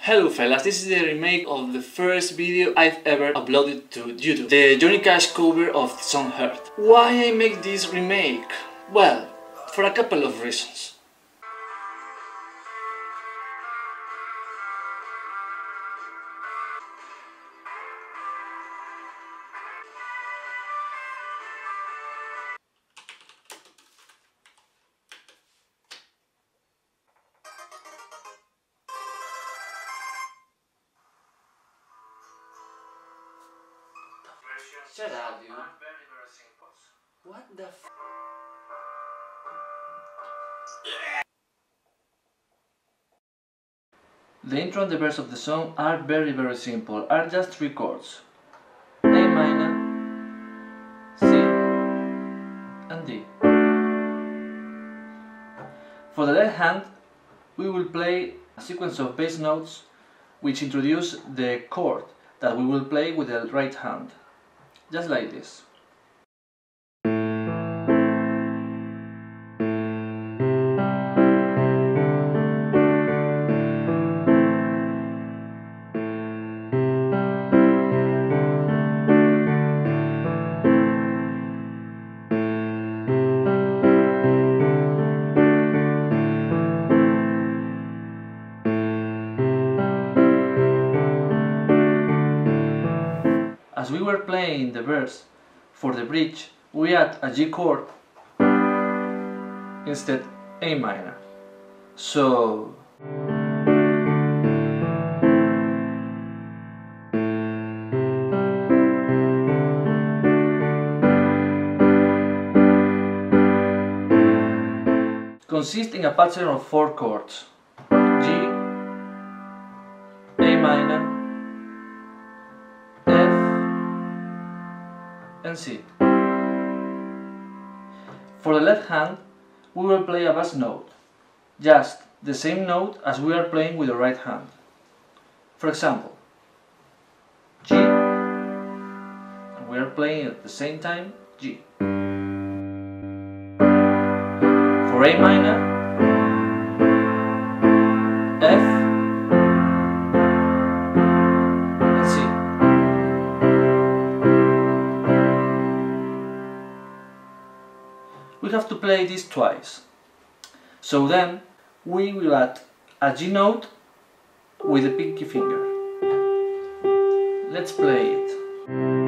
Hello fellas, this is the remake of the first video I've ever uploaded to YouTube. The Johnny Cash cover of the song Hurt. Why I make this remake? Well, for a couple of reasons. Shut up, dude. Very simple. What the f... The intro and the verse of the song are very simple, are just three chords. A minor, C and D. For the left hand, we will play a sequence of bass notes which introduce the chord that we will play with the right hand. Just like this. As we were playing the verse for the bridge, we add a G chord instead A minor. So consists in a pattern of four chords: G, A minor, and C. For the left hand, we will play a bass note, just the same note as we are playing with the right hand. For example, G, and we are playing at the same time G. For A minor, F, we have to play this twice. So then we will add a G note with the pinky finger. Let's play it.